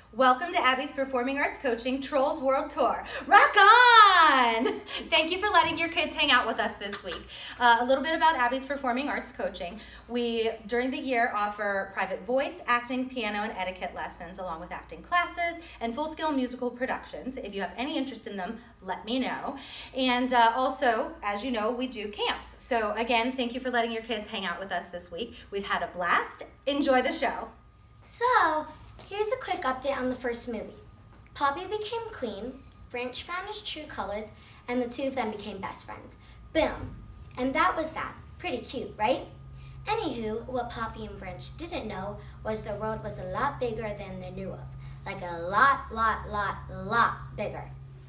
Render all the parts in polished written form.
Welcome to Abby's Performing Arts Coaching Trolls World Tour. Rock on! Thank you for letting your kids hang out with us this week. A little bit about Abby's Performing Arts Coaching. We, during the year, offer private voice, acting, piano, and etiquette lessons, along with acting classes and full-scale musical productions. If you have any interest in them, let me know. And also, as you know, we do camps. So again, thank you for letting your kids hang out with us this week. We've had a blast. Enjoy the show. So, here's a quick update on the first movie. Poppy became queen, Branch found his true colors, and the two of them became best friends. Boom. And that was that. Pretty cute, right? Anywho, what Poppy and Branch didn't know was the world was a lot bigger than they knew of. Like a lot bigger.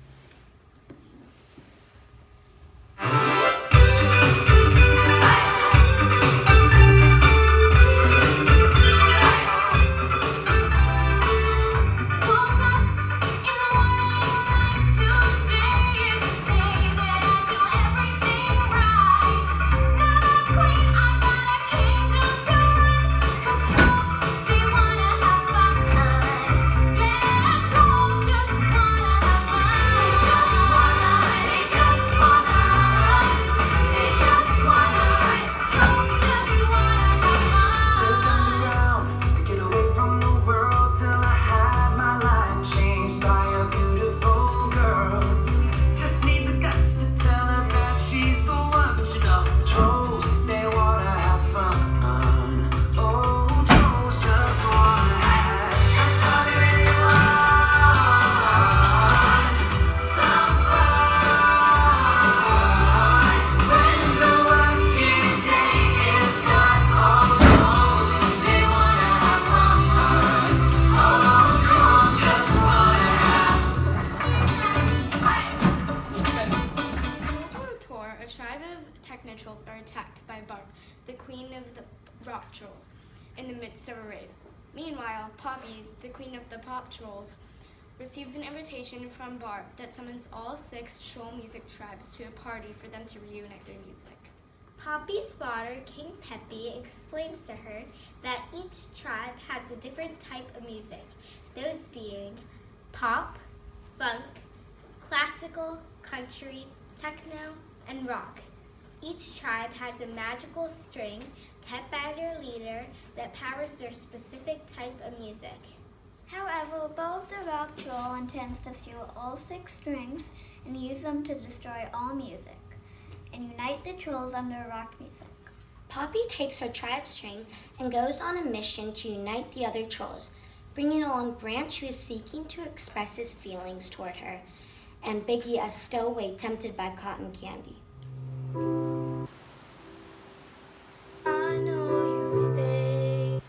Trolls are attacked by Barb, the queen of the rock trolls, in the midst of a rave. Meanwhile, Poppy, the queen of the pop trolls, receives an invitation from Barb that summons all 6 troll music tribes to a party for them to reunite their music. Poppy's father, King Peppy, explains to her that each tribe has a different type of music, those being pop, funk, classical, country, techno, and rock. Each tribe has a magical string kept by their leader that powers their specific type of music. However, both the rock troll intends to steal all 6 strings and use them to destroy all music and unite the trolls under rock music. Poppy takes her tribe string and goes on a mission to unite the other trolls, bringing along Branch, who is seeking to express his feelings toward her, and Biggie, a stowaway tempted by cotton candy. I know your face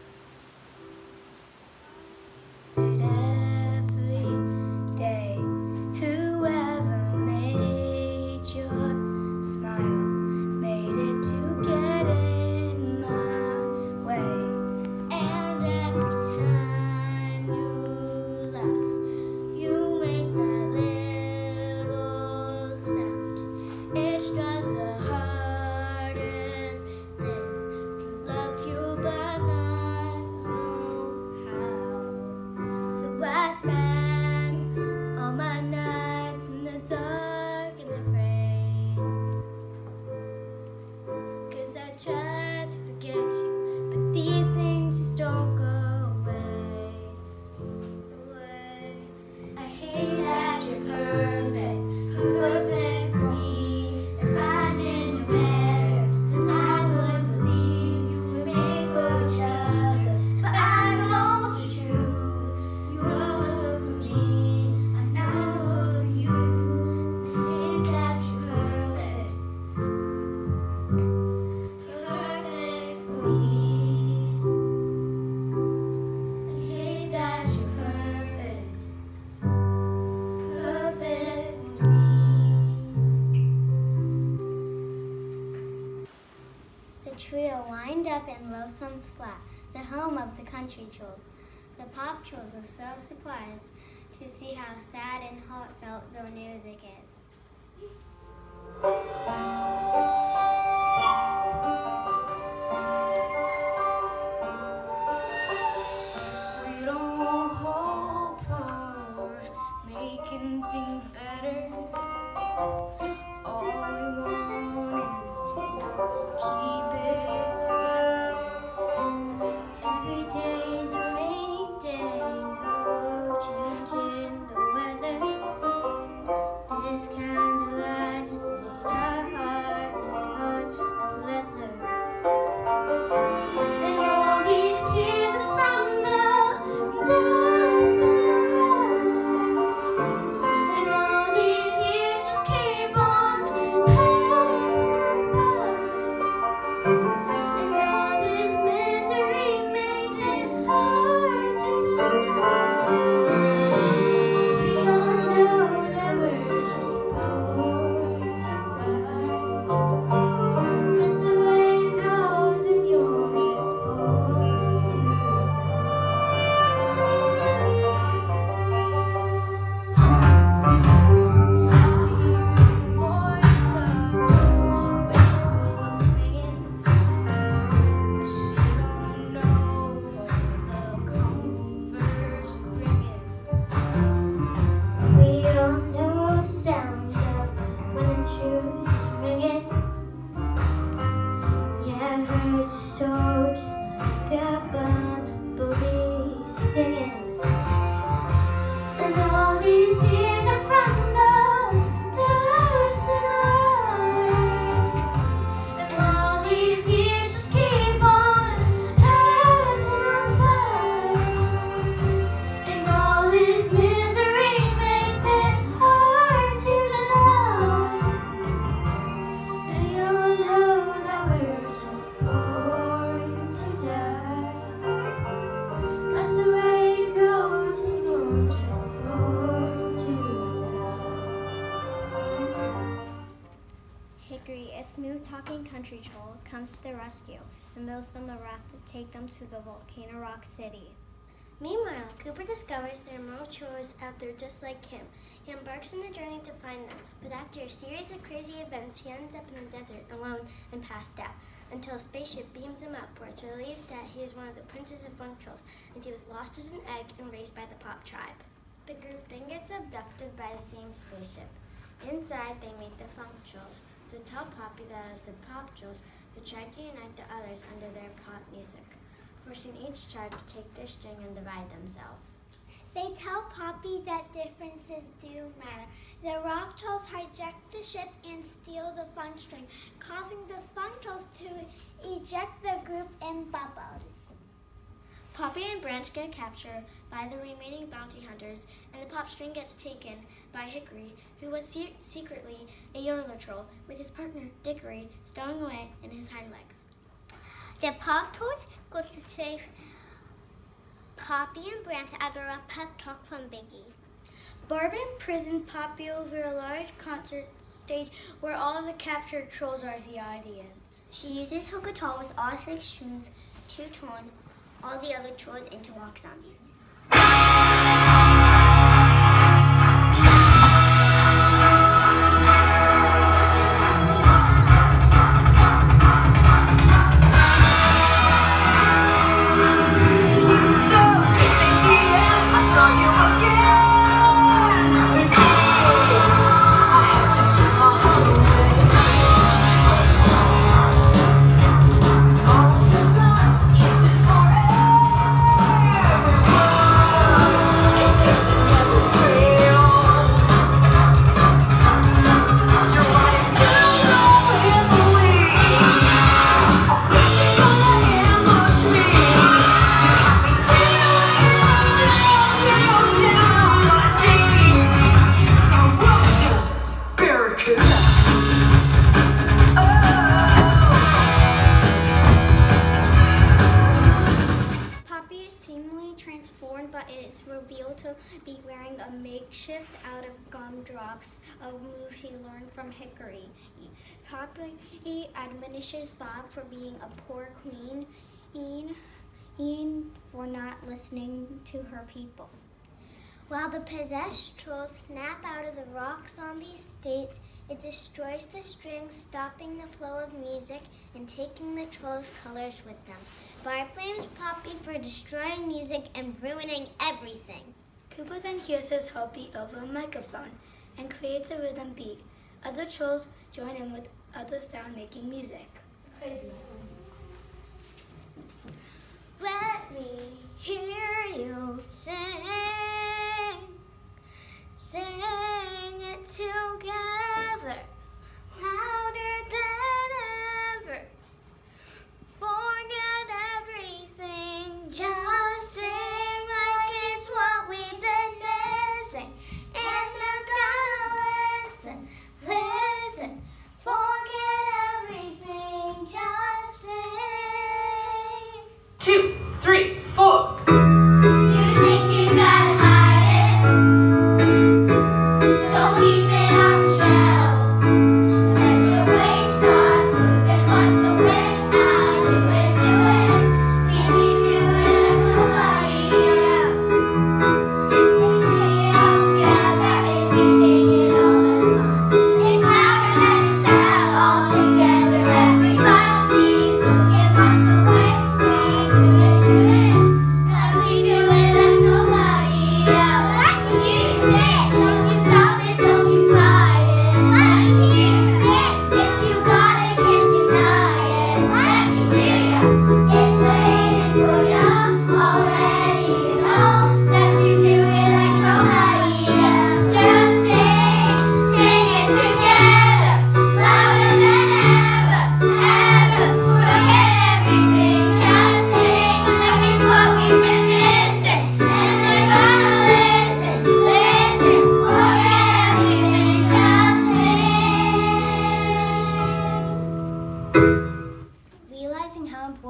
every day. Whoever made your smile made it to get in my way. And every time you laugh, you make that little sound. It's just the hardest thing to love you but not know how. So I spend all my nights in the dark and afraid, 'cause I try to forget you, but these things just don't go away. I hate that you're perfect, perfect for me. If I didn't know better, then I would believe you were made for each other. But I know it's true. You were for me, I'm not for you. I hate that you're perfect, perfect for me. I hate that you're perfect, perfect for me. The trio wind up in Losome's Flat, the home of the country trolls. The pop trolls are so surprised to see how sad and heartfelt their music is. We don't hold hurts so just like a bumblebee stinging. And all these years are from the dust and eyes. And all these years just keep on passing us by. And all this misery makes it hard to deny. And you'll know that we're just born to die. That's the way it goes when you're just born to die. Hickory, a smooth-talking country troll, comes to the rescue and builds them a raft to take them to the Volcano Rock City. Meanwhile, Cooper discovers there are more trolls out there just like him. He embarks on a journey to find them, but after a series of crazy events, he ends up in the desert alone and passed out, until a spaceship beams him up, where it's relieved that he is one of the princes of funk trolls, and he was lost as an egg and raised by the Pop tribe. The group then gets abducted by the same spaceship. Inside, they meet the funk trolls, who tell Poppy that it was the Pop trolls who tried to unite the others under their pop music, forcing each tribe to take their string and divide themselves. They tell Poppy that differences do matter. The rock trolls hijack the ship and steal the funk string, causing the funk trolls to eject the group in bubbles. Poppy and Branch get captured by the remaining bounty hunters, and the pop string gets taken by Hickory, who was secretly a yodeler troll, with his partner Dickory stowing away in his hind legs. The Pop Trolls go to save Poppy and Branch after a pep talk from Biggie. Barb imprisoned Poppy over a large concert stage where all of the captured trolls are the audience. She uses her guitar with all 6 strings to turn all the other trolls into rock zombies. Be wearing a makeshift out of gumdrops, a move she learned from Hickory. Poppy admonishes Bob for being a poor queen, for not listening to her people. While the possessed trolls snap out of the rock zombie states, it destroys the strings, stopping the flow of music and taking the trolls' colors with them. Barb blames Poppy for destroying music and ruining everything. Cooper then hears his heartbeat over a microphone and creates a rhythm beat. Other trolls join in with other sound-making music. Let me hear you sing, sing it together, louder than ever. Forget everything, just sing like it's what we've been missing. And they're gonna listen, listen. Forget everything, just sing. 2, 3, 4. You think you gotta hide it? Don't keep it on the shelf. Let your waist start moving. Watch the way I do it. See me do it like nobody else. If we sing it all together, if we sing it all as one, it's louder than a sound. All together, everybody, look and watch the way we do it.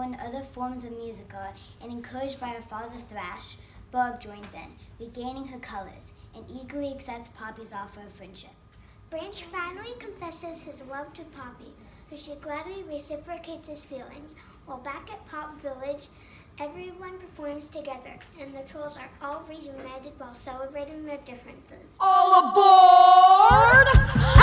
learn other forms of music art, and encouraged by her father Thrash, Barb joins in, regaining her colors, and eagerly accepts Poppy's offer of friendship. Branch finally confesses his love to Poppy, who she gladly reciprocates his feelings. While back at Pop Village, everyone performs together, and the trolls are all reunited while celebrating their differences. All aboard!